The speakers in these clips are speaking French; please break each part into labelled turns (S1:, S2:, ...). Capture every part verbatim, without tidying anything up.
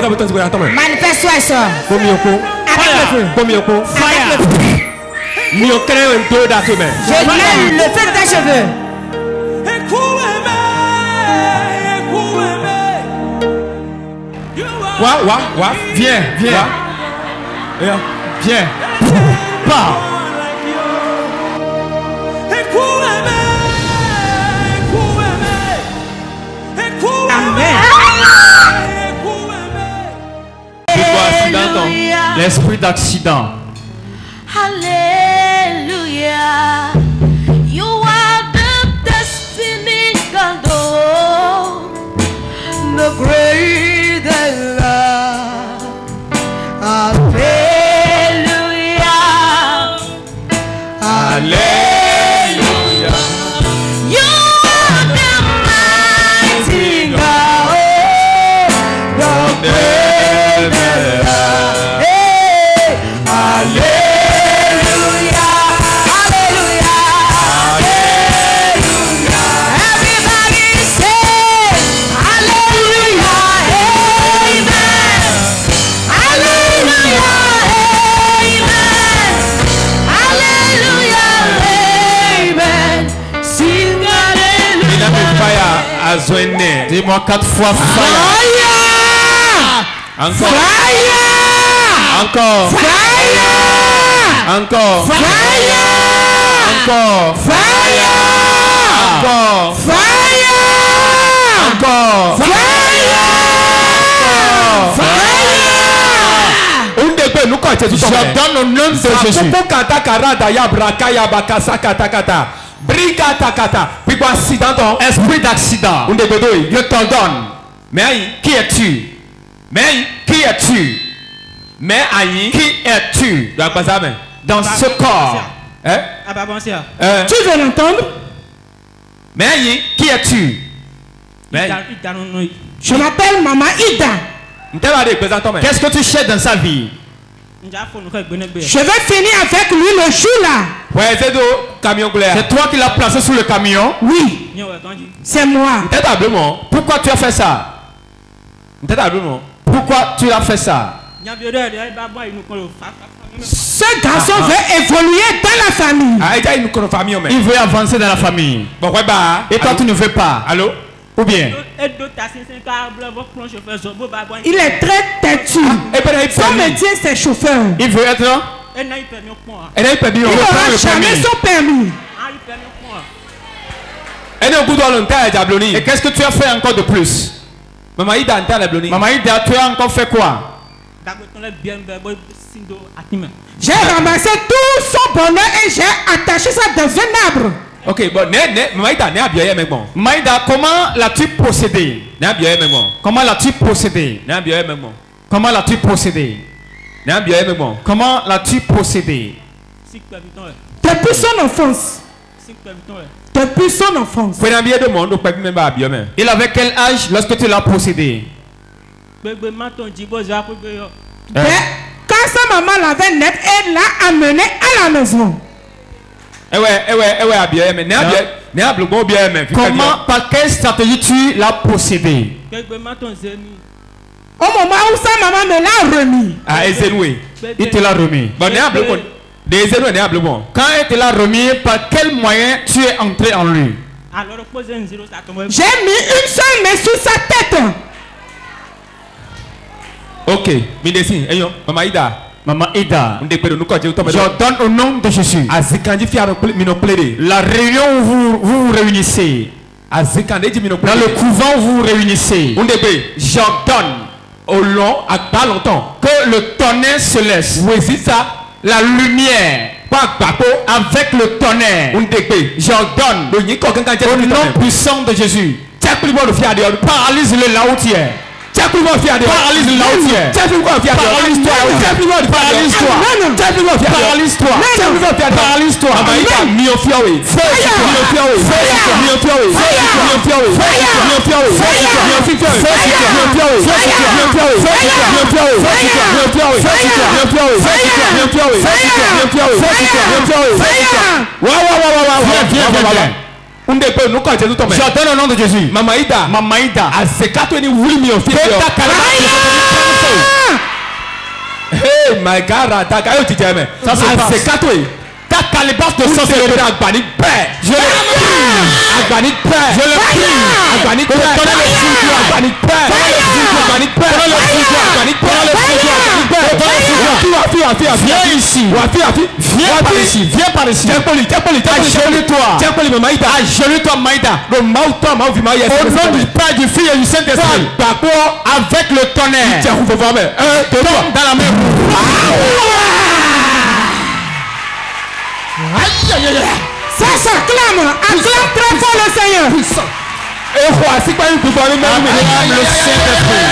S1: Manifeste-toi et sors. Avec le feu. Avec le feu. Je mets le feu de tes cheveux.
S2: Wa, wa, wa. Viens, viens. Viens. Viens. Pars.
S1: Amen.
S2: L'esprit d'accident.
S3: Hallelujah. You are the destiny God, the great I love. Hallelujah.
S2: Alléluia.
S3: You are the mighty God, the great I love. Hey, hallelujah. Hallelujah. Hallelujah. Everybody say hallelujah. Amen. Hallelujah. Amen. Hallelujah. Amen. Sing hallelujah.
S2: Dis-moi quatre fois fire. Encore.
S3: Fire.
S2: Encore.
S3: Fire.
S2: Encore.
S3: Fire.
S2: Encore.
S3: Fire.
S2: Encore.
S3: Fire.
S2: Encore.
S3: Fire.
S2: Je donne au nom de Jésus. Esprit d'accident. Je t'en donne. Mais qui es-tu? Mais qui es-tu? Mais qui es-tu dans ce corps? Hein? Euh,
S1: Tu veux l'entendre?
S2: Mais qui es-tu? Mais
S1: Je m'appelle Maman Ida.
S2: qu'est-ce que tu cherches dans sa vie?
S1: Je vais finir avec lui le jour là.
S2: C'est toi qui l'as placé sur le camion?
S1: Oui, c'est moi.
S2: Pourquoi tu as fait ça? Pourquoi tu as fait ça?
S1: Ce garçon veut évoluer dans la famille.
S2: Il veut avancer dans la famille. Et toi, tu ne veux pas? Allô? Ou bien?
S1: Il est très têtu. Son métier c'est chauffeur.
S2: Il veut être là?
S1: Il n'aura jamais son permis.
S2: Et qu'est-ce que tu as fait encore de plus? Maman Ida, tu as encore fait quoi?
S1: J'ai ramassé tout son bonheur et j'ai attaché ça dans un arbre.
S2: Ok, bon, Maïda, comment l'as-tu procédé? Comment l'as-tu procédé? Comment l'as-tu procédé? Comment l'as-tu procédé?
S1: Depuis son enfance. Depuis son enfance.
S2: Il avait quel âge lorsque tu l'as procédé?
S1: Mais quand sa maman l'avait nette, elle l'a amené à la maison.
S2: Comment, par quelle stratégie tu l'as procédé?
S1: Au moment où sa maman me l'a remis.
S2: Il te l'a remis. Quand il te l'a remis, par quel moyen tu es entré en lui?
S1: J'ai mis une seule main sur sa tête.
S2: Ok, Maman Ida. Maman Ida, je donne au nom de Jésus. La réunion où vous vous, vous réunissez, dans le couvent où vous vous réunissez, j'ordonne au long, à pas longtemps, que le tonnerre se laisse. La lumière avec le tonnerre. J'ordonne au nom puissant de Jésus. Paralyse-le là où tu es. Paralyse là où tu es. Paralyse-toi. Paralyse-toi. Paralyse-toi. Paralyse-toi. J'ordonne au nom de Jésus. Mamaïda. Mamaïda. Azekato ni wuli mi ofie. Hey, my God, ta kayo ti jeme. Ça c'est Azekato. Ta calebasse de sorcellerie agbani père. Je le prie. Agbani père. Je le prie. Agbani père. Donnez le foutu agbani père. Donnez le foutu agbani père. Donnez le foutu agbani père. Donnez le foutu agbani père. Donnez le foutu. Wafi, wafi, wafi. Viens ici. Wafi, wafi. Viens par ici. Viens par ici. Tiens poli, tiens poli, tiens poli. Agenouille-toi. Tiens poli, Maïda. Agenouille-toi, Maïda. Le maouton, maou vima yes. Au nom du Père, du Fils et du Saint-Esprit. D'accord. Avec le tonnerre. Tiens, vous pouvez voir. Un, deux, trois. Dans la main.
S4: Aïe aïe aïe. Ça s'acclame. Acclame très fort le Seigneur.
S2: Et voici pas une pouvoir même le Saint-Esprit.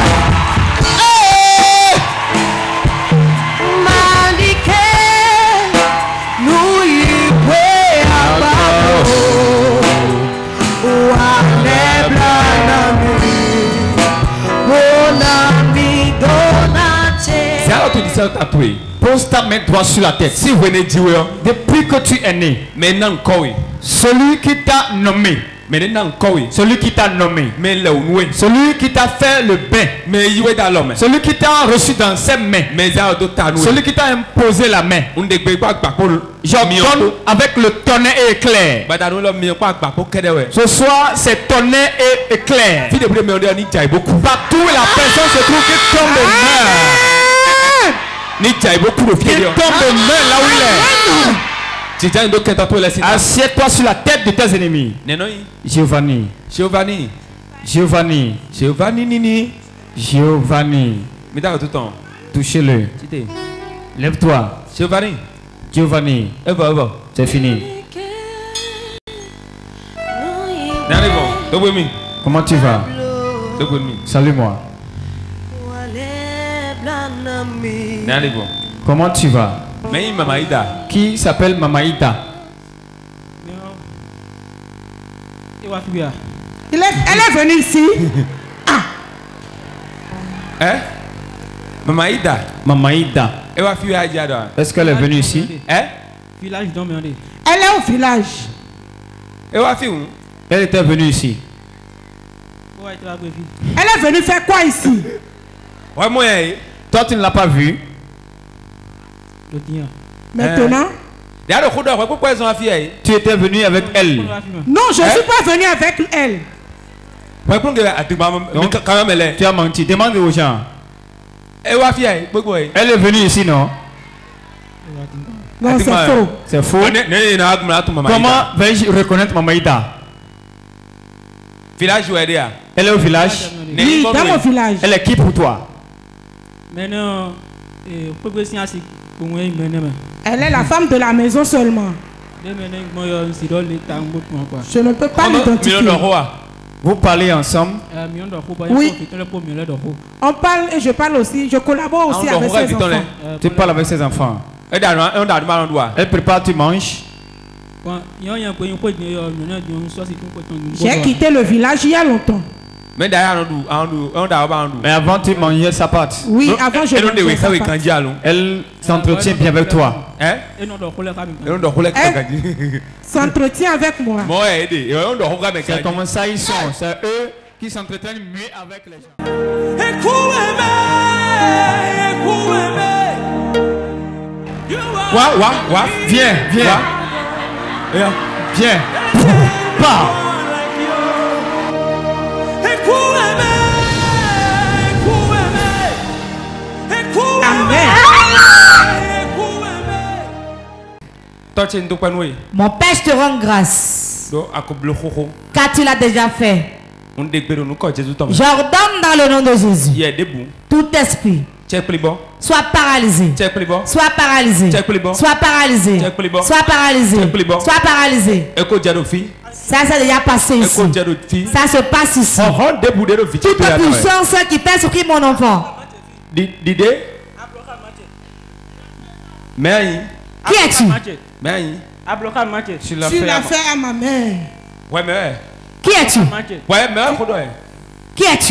S2: C'est alors que tu dis ça tatoué. Pose ta main droite sur la tête. Si vous venez dire depuis que tu es né, maintenant celui qui t'a nommé, celui qui t'a nommé, celui qui t'a fait le bain, celui qui t'a reçu dans ses mains, celui qui t'a imposé la main, j'ordonne avec le tonnerre et éclair. Ce soir, c'est tonnerre et éclair. Partout où la personne se trouve qui tombe et meurt. Qui tombe et meurt là où il est. Assieds-toi sur la tête de tes ennemis. Giovanni. Giovanni. Giovanni. Giovanni Nini. Giovanni. Touchez-le. Lève-toi. Giovanni. Giovanni. C'est fini. Comment tu vas? Salut-moi. Comment tu vas? Qui s'appelle Mamaïda?
S4: Il est, elle est venue ici. Ah.
S2: Hein? Mamaïda. Mamaïda. Est-ce qu'elle est venue ici? Hein?
S4: Elle est au village.
S2: Elle était venue ici.
S4: Elle est venue faire quoi ici?
S2: Toi, tu ne l'as pas vue.
S4: Maintenant?
S2: Tu étais venu avec elle.
S4: Non, je ne suis pas venu avec elle.
S2: Donc, tu as menti. Demande aux gens. Elle est venue ici, non?
S4: Non, c'est faux.
S2: C'est faux. Comment vais-je reconnaître Mamaïda? Elle est au village?
S4: Oui, dans mon village.
S2: Elle est qui pour toi?
S4: Elle est la femme de la maison seulement. Je ne peux pas l'identifier.
S2: Vous parlez ensemble?
S4: Oui. On parle et je parle aussi. Je collabore aussi avec ses enfants.
S2: Tu parles avec ses enfants. Elle prépare, tu manges.
S4: J'ai quitté le village il y a longtemps.
S2: Mais avant tu mangeais sa pâte.
S4: Oui, avant je mangeais sa pâte.
S2: Elle s'entretient bien avec toi.
S4: Elle s'entretient avec moi.
S2: C'est comme ça ils sont. C'est eux qui s'entretiennent mieux avec les gens. Wa, wa, wa. Viens, viens. Viens. Pars.
S5: Mon Père, je te rends grâce car tu l'as déjà fait. J'ordonne dans le nom de Jésus tout esprit soit paralysé, soit paralysé, soit paralysé, soit paralysé, soit paralysé. Ça c'est déjà passé ici. Ça se passe ici. Toute puissance qui pèse sur qui mon enfant. Qui es-tu?
S4: Tu l'as fait à ma mère.
S5: Qui es-tu? Qui es-tu?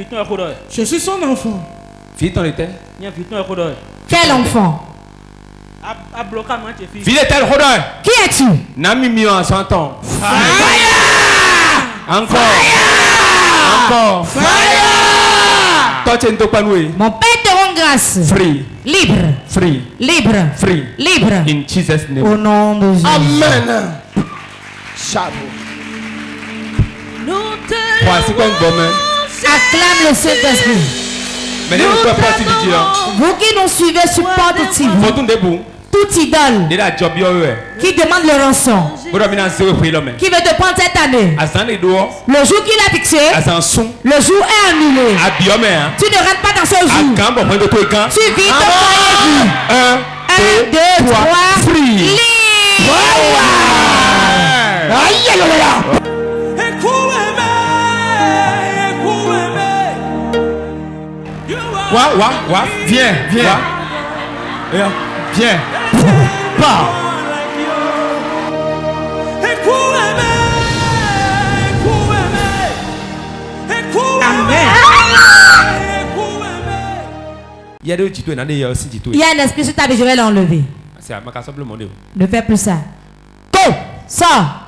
S4: Je suis son enfant.
S5: Quel enfant?
S2: Ville tel Rodin.
S5: Qui es-tu?
S2: Nami mio à cent ans.
S5: Fire!
S2: Encore. Encore.
S5: Fire!
S2: Toi tu n'es pas noué.
S5: Mon Père te rend grâce.
S2: Free.
S5: Libre.
S2: Free.
S5: Libre.
S2: Free.
S5: Libre.
S2: In Jesus name.
S5: Au nom de Jésus.
S2: Amen.
S6: Chapeau.
S2: Voici quoi un bon main.
S5: Acclame le Saint-Esprit.
S2: Mais ne pouvez pas te dire.
S5: Vous qui nous suivez sur Porte T V,
S2: Faut tout debout.
S5: toute idole qui demande le rançon, qui veut te prendre cette année, le jour qu'il a fixé, le jour est annulé. Tu ne rentres pas dans ce jour. Tu vis ton foyer vu. Un, deux, trois, libre.
S3: Aïe, aïe, aïe.
S2: Wa, wa, wa, viens, viens. Viens, viens. Pas. Il y a des tutos, il y a aussi tutos.
S5: Il y a un esprit sur ta vie, je vais l'enlever.
S2: C'est à ma casse le monde.
S5: Ne fais plus ça. Go! Sors!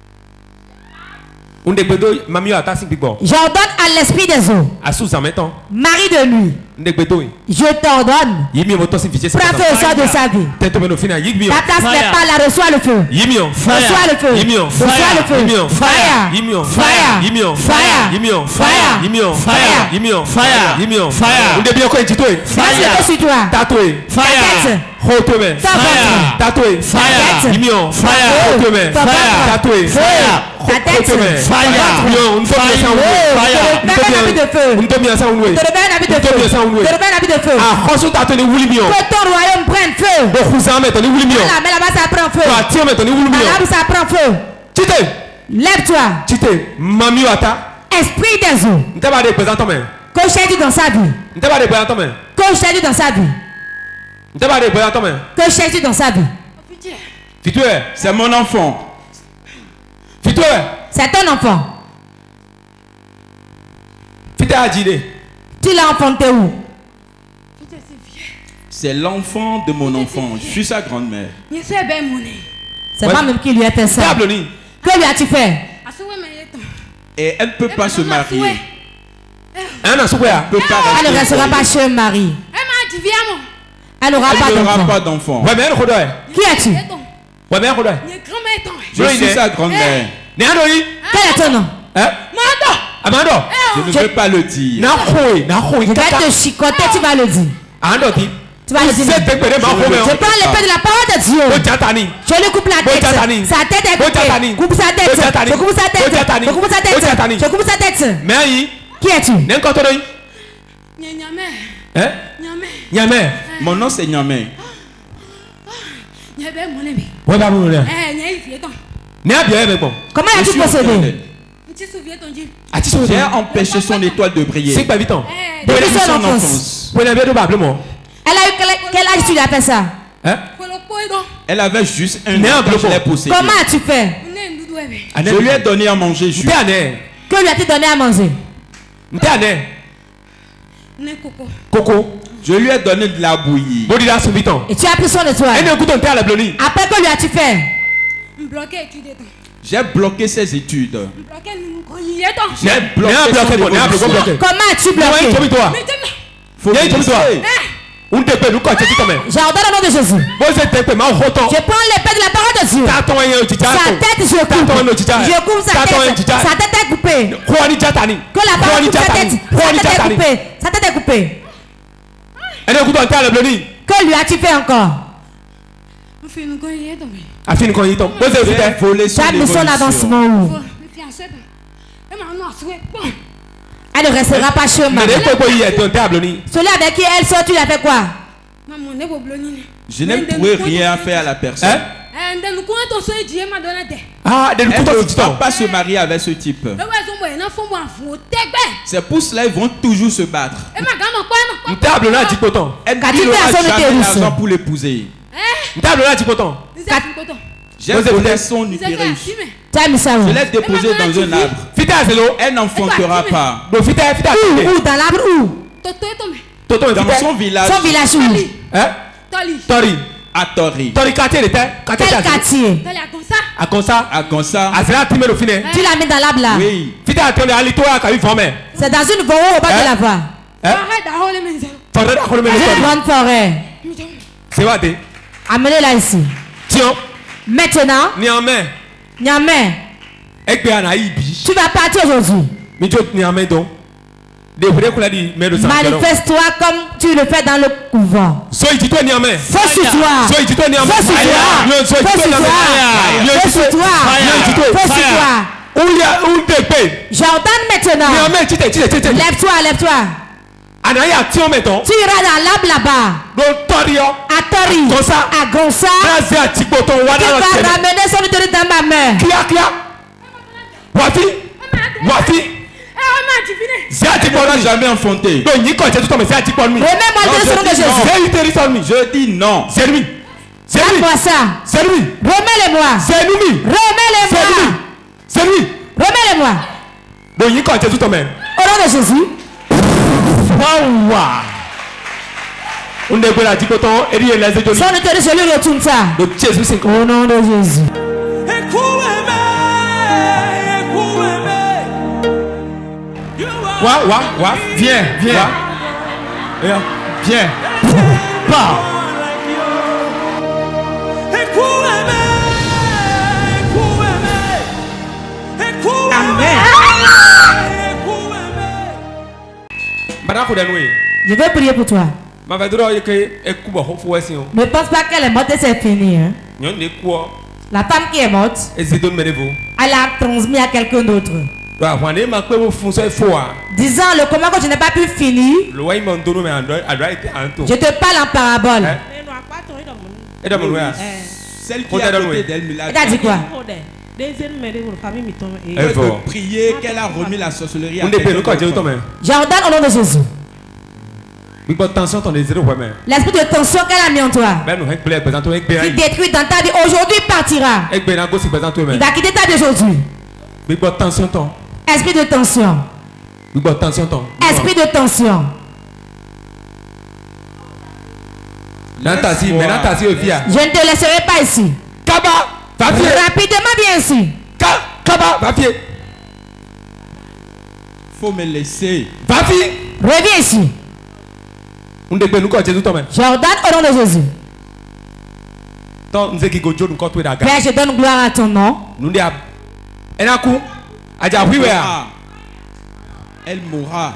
S2: J'ordonne
S5: à l'esprit des eaux. Mari de nuit. Je t'ordonne. Prends feu au sort de sa vie. Ta place n'est pas là, reçois le feu. Reçois le feu. Reçois le feu. Fire. Fire. Fire. Fire. Fire. Fire. Fire. Sur toi.
S2: Tatoué.
S5: Fire.
S2: Retourne.
S5: Fire.
S2: Tatoué.
S5: Fire.
S2: Fire. Retourne. Tatoué.
S5: Fire. Ta tête.
S2: Fire.
S5: Fire. Feu.
S2: Ah, que ton
S5: royaume prenne feu. Là, mais là-bas ça prend feu. Là-bas ça prend feu. Lève-toi. Esprit des eaux. Que j'ai dans sa vie. Que j'ai dans sa vie. Que j'ai dans sa vie.
S6: C'est mon enfant.
S5: C'est ton enfant. Tu l'as enfanté où?
S6: C'est l'enfant de mon enfant. Je suis sa grand-mère.
S5: C'est moi même qui lui ai fait ça. Que lui as-tu fait?
S6: Et elle ne peut pas se marier.
S2: Elle ne
S5: restera pas chez Marie. Elle n'aura pas d'enfant. Qui es-tu?
S6: Je suis sa grand-mère.
S5: Quel est ton nom?
S6: Je ne veux pas le dire.
S5: Je vais te chicoter, tu vas le dire. Tu vas le dire. Je prends l'épée de la parole de Dieu. Je lui coupe la tête. Sa tête est coupée. Coupe sa tête. Je coupe sa tête. Je coupe sa tête. Je coupe sa tête. Qui es-tu?
S6: Mon nom c'est Nyame.
S5: Comment as-tu procédé?
S6: J'ai empêché son étoile de briller.
S5: Depuis son enfance. Elle a eu quel âge tu lui as fait ça?
S6: Elle avait juste un an quand je l'ai possédé.
S5: Comment as-tu fait?
S6: Je lui ai donné à manger juste.
S5: Que lui as-tu donné à manger?
S2: Coco.
S6: Je lui ai donné de la bouillie.
S5: Et tu as pris son étoile. Après, que lui as-tu fait?
S6: J'ai bloqué ses études.
S5: J'ai bloqué ses études. Comment as-tu bloqué?
S6: Faut me laisser.
S5: J'ordonne au nom de Jésus. Je prends l'épée de la parole de Dieu. Sa tête, je coupe. Je coupe sa tête. Sa tête est coupée. Que la parole coupe sa tête. Sa tête est coupée. Sa tête est coupée. Que lui as-tu fait encore?
S6: J'ai volé son
S5: évolution. Son avancement où? Elle ne restera pas chez moi. Celui avec qui elle sort, tu l'as fait quoi?
S6: Je n'ai trouvé rien à faire à la personne.
S2: Ah,
S6: elle ne va pas se marier avec ce type. C'est pour cela qu'ils vont toujours se battre. Elle n'aura jamais l'argent pour l'épouser. J'ai volé son utérus. Je l'ai déposé dans un arbre. Elle n'enfantera pas.
S5: Où? Dans l'arbre où?
S6: Dans son village.
S5: Son village où?
S2: Tori.
S6: Atori.
S2: Tori quartier il était.
S5: Quel quartier?
S2: À Consa.
S6: À Consa.
S2: À Zéla Timé le finet.
S5: Tu l'as mis dans l'arbre là?
S6: Oui.
S2: Fita a tourné à l'itoa qui a eu formé.
S5: C'est dans une forêt au bas de la voie.
S2: Forêt d'Akholo
S5: Dans une grande forêt.
S2: C'est quoi t'es?
S5: Amenez-la ici.
S2: Tiens.
S5: Maintenant.
S2: Niamey.
S5: Niamey. Tu vas partir aujourd'hui. Manifeste-toi comme tu le fais dans le couvent. Fais sur toi. Fais sur toi. Fais sur toi. Fais sur toi. Fais sur toi. Jordan maintenant. Lève-toi, lève-toi. Tu iras dans l'arbre là-bas. À Tori. À Gonsa. Tu vas ramener son autorité dans ma main.
S2: Wafi. Wafi.
S6: On n'a jamais enfanté.
S5: Remets-moi le nom de Jésus.
S6: Je dis non.
S2: C'est lui. C'est lui.
S5: Moi ça.
S2: C'est lui.
S5: Remets-les-moi.
S2: C'est lui.
S5: Remets-les-moi.
S2: C'est lui.
S5: Remets-les-moi.
S2: Au nom
S5: de Jésus.
S2: On est bon à dire que ton et les étoiles.
S5: Son autorité, je lui retourne ça. Au nom de Jésus.
S2: Wa, wa, wa, viens, viens. Viens, viens. Pas.
S5: Je vais prier pour toi. Ne pense pas qu'elle est morte et c'est fini. Hein? La femme qui est morte, elle a transmis à quelqu'un d'autre. Disant le comment que je n'ai pas pu finir. Je te parle en parabole.
S6: Celle qui a côté d'elle me l'a dit.
S5: Elle a dit quoi?
S6: Elle veut prier qu'elle a remis la sorcellerie à quelqu'un.
S5: Jordan au nom de Jésus. L'esprit de tension qu'elle a mis en toi, qui détruit dans ta vie, aujourd'hui partira. Il va quitter ta vie aujourd'hui. Esprit de tension. Esprit de tension. Je ne te laisserai pas ici. Rapidement viens ici.
S6: Faut me laisser.
S5: Reviens ici. Jordan au nom de Jésus. Père, je donne gloire à ton nom.
S6: Elle mourra.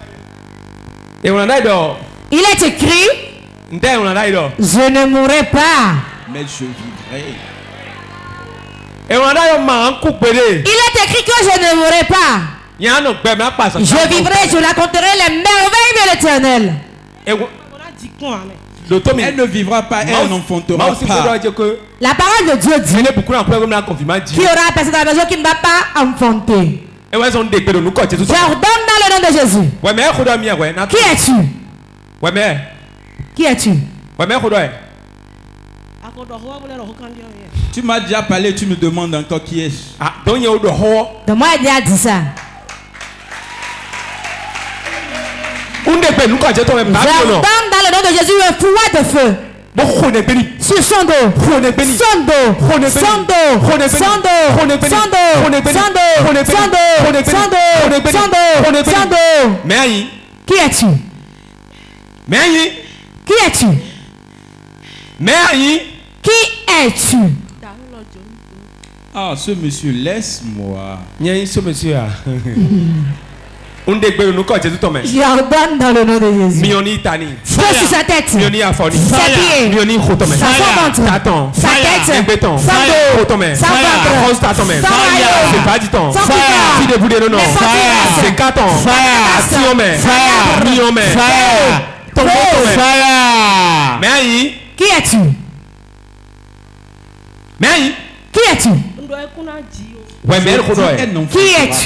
S5: Il est écrit, je ne mourrai pas,
S6: mais je vivrai.
S5: Il est écrit que je ne mourrai pas. Je vivrai, je raconterai les merveilles de l'Éternel.
S6: Elle ne vivra pas, elle n'enfantera pas.
S5: La parole de Dieu dit qu'il y aura personne dans la maison qui ne va pas enfanter. Jordan dans le nom de Jésus. Qui es-tu? Qui es-tu?
S6: Tu m'as déjà parlé, tu me demandes encore qui est-ce?
S5: De moi, il a dit ça. Jordan dans le nom de Jésus, un fouet de feu. Sur son dos, son dos, son dos, son dos, son dos, son dos, son dos, son dos, son dos. Qui es-tu? Qui es-tu? Qui es-tu?
S6: Ah, ce monsieur, laisse-moi.
S2: Ce monsieur.
S5: Jordan dans le nom de Jésus. Feu sur sa tête. Ses pieds. Son ventre. Sa tête. Son dos. Son ventre. Son maillot. Son cœur.
S2: C'est quatre ans.
S5: Qui es-tu? Qui es-tu? Qui es-tu?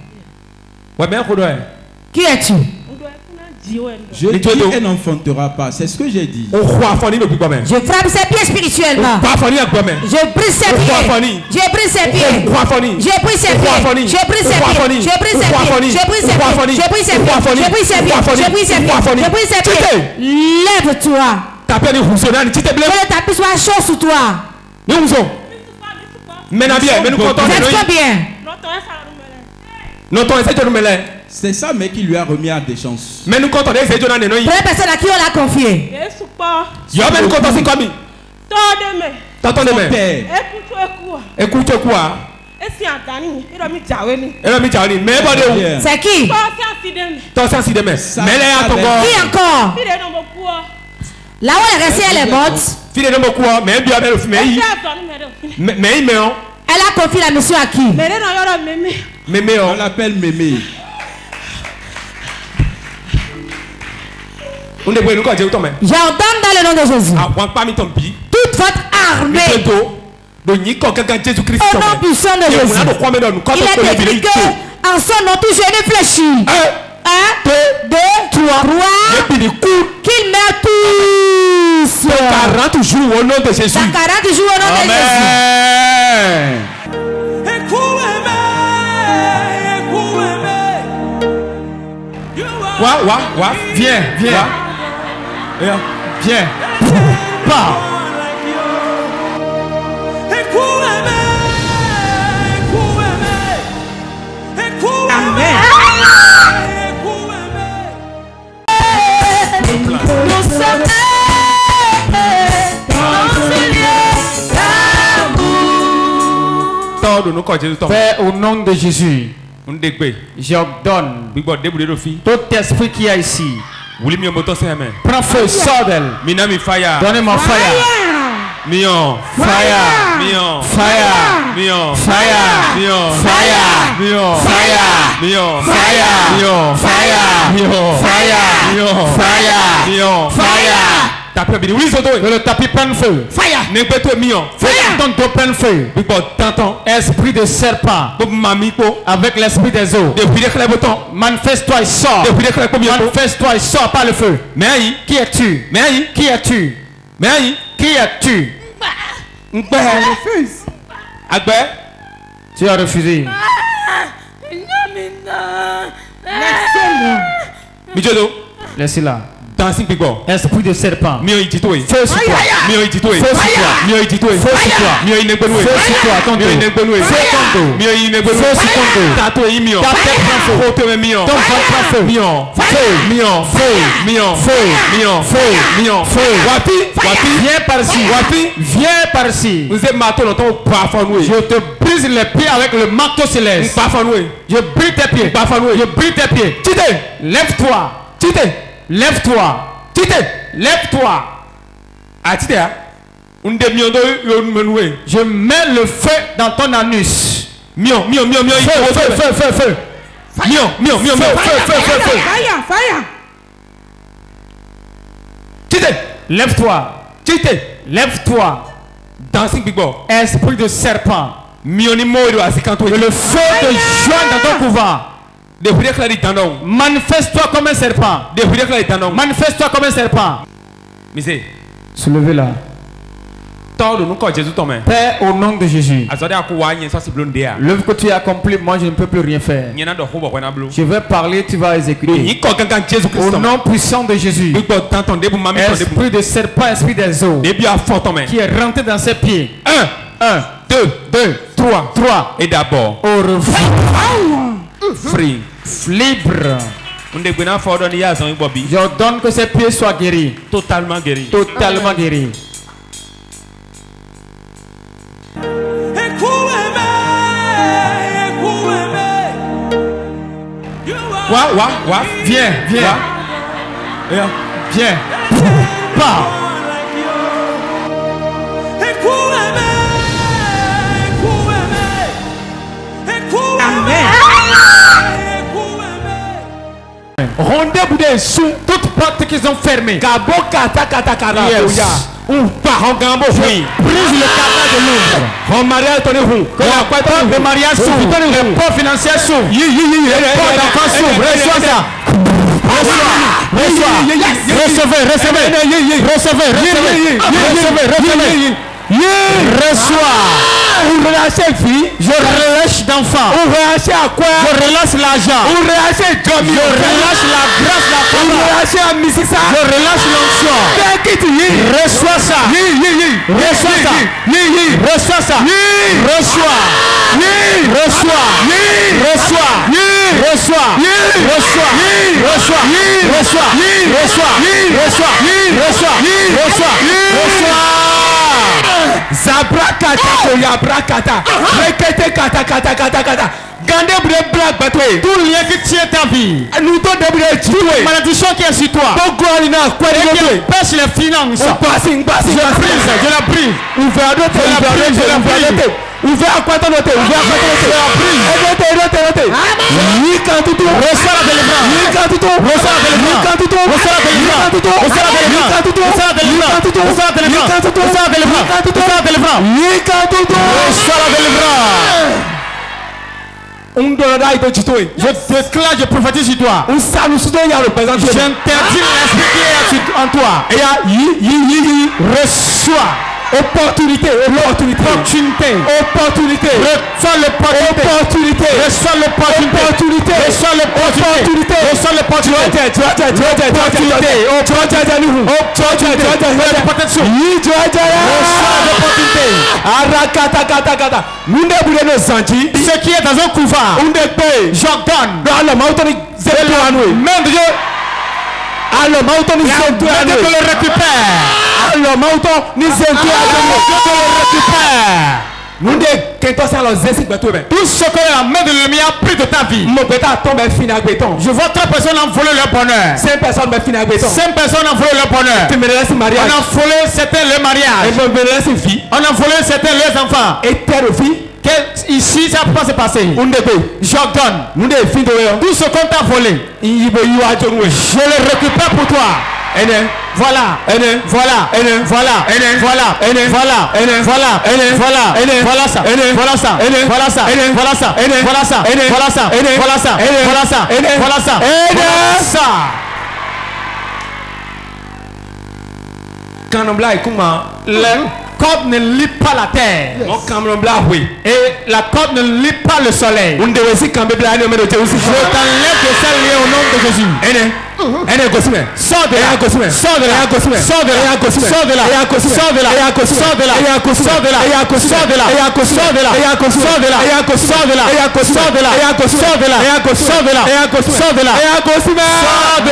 S5: Qui es-tu?
S6: Je dis elle n'enfantera pas, c'est ce que j'ai dit.
S5: Je frappe ses pieds spirituellement. Je brise ses pieds. Je brise ses pieds. Je brise ses pieds. Je brise ses pieds. Je brise ses pieds. Je brise ses pieds. Je brise ses pieds. Je brise ses pieds. Je brise ses pieds. Je brise ses pieds. Lève-toi. Que le tapis soit chaud sous toi.
S1: Maintenant bien, mais nous comptons
S5: bien.
S6: C'est ça, mais qui lui a remis à des chances.
S1: Mais nous comptons des personnes
S5: à qui on l'a confié.
S1: T'entends de main. Écoute quoi?
S5: C'est qui?
S1: Mais là, ton corps.
S5: Qui encore? Là où elle est restée, elle est morte. Elle a confié la mission à qui?
S1: Mémé.
S6: On l'appelle Mémé.
S5: J'ordonne dans le nom de Jésus. Toute votre armée. Au nom puissant de Jésus. Il est écrit que en son nom tout genou fléchit. Un, deux, deux, trois, trois. Qu'ils meurent tous.
S1: quarante jours au nom de Jésus.
S5: quarante jours au nom de Jésus.
S1: Amen. Wa, wa, wa. Viens, viens. Viens. Viens. Pars.
S4: Amen.
S5: Nous sommes
S2: Père, au nom de Jésus, j'ordonne tout esprit qui est ici. Prends feu, sors d'elle. Donnez-moi fire.
S1: Mion.
S2: Fire.
S1: Mion.
S2: Fire.
S1: Mion.
S2: Fire.
S1: Mion.
S2: Fire.
S1: Mion.
S2: Fire.
S1: Mion.
S2: Fire.
S1: Mion.
S2: Fire.
S1: Mion.
S2: Fire.
S1: Mion.
S2: Fire.
S1: Mion.
S2: Fire.
S1: Tapis bien. Oui, Zoto.
S2: Que le tapis prenne feu.
S1: Fire. N'importe mion.
S2: Fire. Ton dos prenne feu. Esprit de serpent. Avec l'esprit des eaux. Manifeste-toi et sors. Manifeste-toi et sors par le feu.
S1: Mais
S2: qui es-tu?
S1: Mais
S2: qui es-tu?
S1: Mais
S2: qui es-tu?
S4: Refuse.
S1: Agbé.
S2: Tu as refusé.
S1: Mijodo.
S2: Laissez-la.
S1: Dancing people.
S2: Esprit de serpent.
S1: Mio ititoe.
S2: Feu sur toi.
S1: Mio ititoe.
S2: Feu sur toi.
S1: Mio ititoe.
S2: Feu sur toi.
S1: Mio inegbenue.
S2: Feu sur toi. Ton dos.
S1: Mio inegbenue.
S2: Feu ton dos.
S1: Mio inegbenue.
S2: Feu sur ton dos.
S1: Tato e mio.
S2: Ta tête prend feu.
S1: Foto e mio.
S2: Ton ventre prend feu.
S1: Mio.
S2: Feu.
S1: Mio.
S2: Feu.
S1: Mio.
S2: Feu.
S1: Mio.
S2: Feu.
S1: Mio.
S2: Feu.
S1: Wapi. Wapi.
S2: Viens par-ci.
S1: Wapi.
S2: Viens par-ci.
S1: Vous êtes marteau dans ton parfum.
S2: Je te brise les pieds avec le marteau céleste.
S1: Parfum.
S2: Je brise tes pieds.
S1: Parfum.
S2: Je brise tes pieds.
S1: Tite.
S2: Lève-toi.
S1: Tite.
S2: Lève-toi.
S1: Tite.
S2: Lève-toi.
S1: Ah, Tite.
S2: Je mets le feu dans ton anus.
S1: Mion, mion, mion, mion.
S2: Feu, feu, feu, feu, feu.
S1: Mion, mion, mion, mion.
S2: Feu, feu, feu, feu.
S4: Fire, fire.
S1: Tite.
S2: Lève-toi.
S1: Tite.
S2: Lève-toi.
S1: Dancing big boy.
S2: Esprit de serpent.
S1: Mioni moro asikanto.
S2: Que le feu te joigne dans ton couvent. Manifeste-toi comme un serpent. Manifeste-toi comme un serpent. Soulevez-la. Père, au nom de Jésus, l'œuvre que tu as accomplie, moi je ne peux plus rien faire. Je vais parler, tu vas exécuter. Au nom puissant de Jésus, esprit de serpent, esprit des eaux, qui est rentré dans ses pieds. Un, un, deux, deux, trois, trois.
S1: Et d'abord,
S2: au revoir.
S1: Free.
S2: Libre. J'ordonne que ses pieds soient guéris.
S1: Totalement guéris.
S2: Totalement guéris.
S1: Wa, wa, wa.
S2: Viens, viens.
S1: Wa.
S2: Viens. Pars.
S4: Amen.
S2: Rendez-vous des sous toutes portes qu'ils ont fermées.
S1: Yes. Ou pas, on gambo.
S2: Oui. Brise le cadre de l'ombre.
S1: On mariage ton époux.
S2: Que la porte de mariage s'ouvre. Les portes financières s'ouvrent. Les portes d'enfants s'ouvrent. Reçois ça. Reçois. Reçois. Recevez, recevez. Recevez, recevez. Recevez, recevez. Reçois.
S1: Vous relâchez fille.
S2: Je relâche d'enfants.
S1: Vous relâchez à quoi?
S2: Je relâche l'argent.
S1: Vous relâchez Jomi.
S2: Je relâche la grâce, la
S1: Vous relâchez à Mississa.
S2: Je relâche l'onction. Reçois ça. Reçois ça. Reçois ça. Reçois. Reçois. Reçois. Reçois. Reçois. Reçois. Reçois. Reçois. Reçois. Reçois. Reçois. Reçois. Zabra kata koya brakata. Rekete kata kata kata kata. Gandé brûlé blague batoué. Tout lien qui tient ta vie. Nous t'en débrûlé tué. Malédiction qui est sur toi. Bon gloire quoi de Dieu. Pêche les finances. On passe, on passe, je la brise, je la brise. Ouvert à d'autres, je la brise, je la brise. Ouvert à quoi t'en noter, ouvert à quoi t'en noter. Je la brise. Noter, noter, noter. Ni quand tout tourne. Reçois la délivrance. Ni quand tout tourne. Reçois la délivrance. Ni quand tout tourne. Reçois la délivrance. Reçois la délivrance. Ni quand tout tourne. Reçois la délivrance. Reçois la délivrance. Reçois la délivrance. Reçois la délivrance. Ni quand tout tourne. Reçois la délivrance. Je déclare, je prophétise sur toi. J'interdis l'esprit qui est en toi. Reçois. Opportunité, opportunité, opportunité, opportunité, reçois l'opportunité, reçois l'opportunité, reçois l'opportunité, reçois l'opportunité, opportunité, opportunité, ce qui est dans un couvent, j'ordonne, même Dieu, alors, Mauton, nous sommes tous à le récupère. Alors, Mauton, nous sommes tous à le récupère. Nous devons tout ce que la main de l'ennemi a pris de ta vie. Je vois trois personnes ont volé leur bonheur. Cinq personnes Cinq personnes ont volé leur bonheur. On a volé certains leur mariage. On a volé certains leurs enfants. Et père ou fille. Ici, ça peut pas se passer. J'ordonne. Tout ce qu'on t'a volé, je le récupère pour toi. Voilà, voilà, voilà, voilà, voilà, voilà, voilà, voilà, voilà ça, voilà ça, voilà ça, voilà ça, voilà ça, voilà ça, voilà ça, voilà ça, voilà ça, voilà ça. Quand on blague, comment la corde ne lit pas la terre. Et la corde ne lit pas le soleil. Je t'enlève de celle liée au nom de Jésus. Sors de là, sors de là, sors de là, sors de là, sors de là, sors de là, sors de là, sors de là, sors de là, sors de là, sors de là, sors de là, sors de là, sors de là, sors de là, sors de là, sors de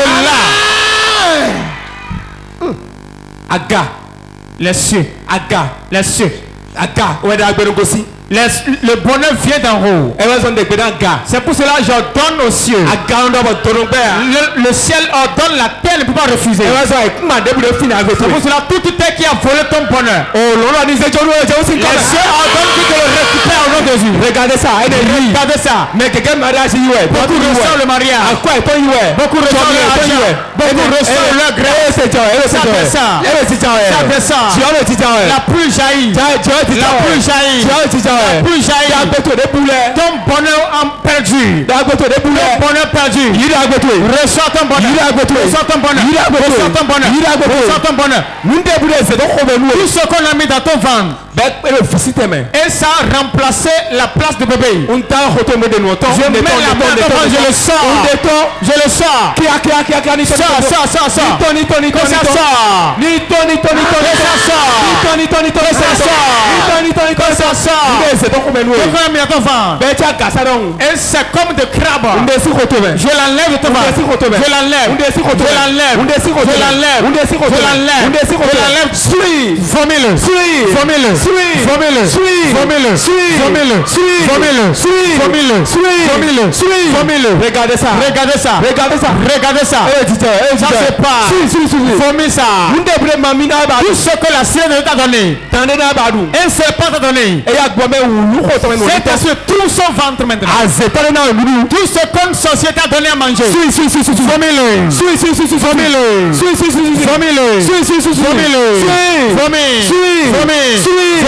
S2: là. Aga, les cieux, Aga, les cieux, Aga, où est aussi? Le bonheur vient d'en haut. C'est pour cela que j'ordonne aux cieux. Le, le ciel ordonne, la terre ne peut pas refuser. C'est pour cela que toute terre qui a volé ton bonheur, les cieux ordonnent qu'il te le récupère au nom de Jésus. Regardez ça. Regardez ça. Mais quelqu'un mariage, beaucoup reçoivent le mariage. Beaucoup reçoivent l'argent. Beaucoup reçoivent leur grâce. Ça descend. Ça descend. La pluie jaillit. La pluie jaillit. La pluie jaillit. Ton bonheur en perdu. Ton bonheur perdu. Reçois ton bonheur. Reçois ton bonheur. Reçois ton bonheur. Reçois ton bonheur. Tout ce qu'on a mis dans ton ventre. Et ça a remplacé la place de bébé. Je mets la main devant, je le sors. Je le sors. Sors, sors, sors, sors. Que ça sort. Que ça sort. Et c'est comme de crabe. Je l'enlève de ton ventre. Je l'enlève. Je l'enlève. Je l'enlève. Je l'enlève. Je l'enlève. Vomile. Vomile. Vomile. Vomile. Vomile. Vomile. Vomile. Vomile. Vomile. Regardez ça. Regardez ça. Regardez ça. Regardez ça. Ça c'est pas. Vomile ça. Tout ce que la sienne t'a donné. Un serpent t'a donné. C'est sur tout son ventre maintenant. Tout ce qu'une société a donné à manger. Vomile. Vomile. Vomile. Vomile. Vomile. Vomile.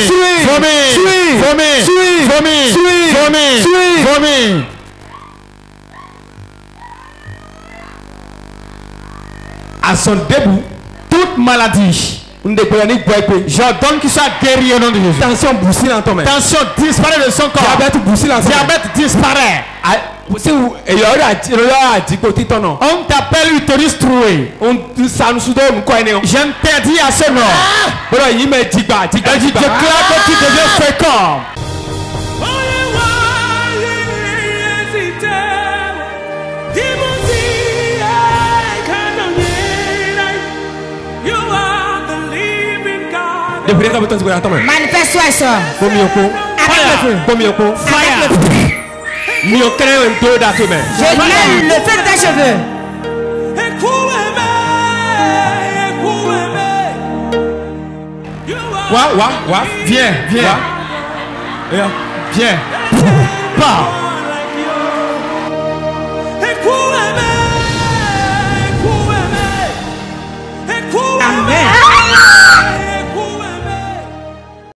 S2: À son début, toute maladie, j'ordonne qu'il soit guéri au nom de Jésus. Tension disparaît de son corps. Diabète disparaît. On t'appelle utérus troué. J'interdis à ce nom. Et je déclare que tu deviens fécond.
S5: Manifeste-toi, soeur.
S1: Avec le feu. Avec le feu. Je mets
S5: le feu de tes cheveux.
S2: Wa, wa, wa. Viens, viens. Viens. Pas.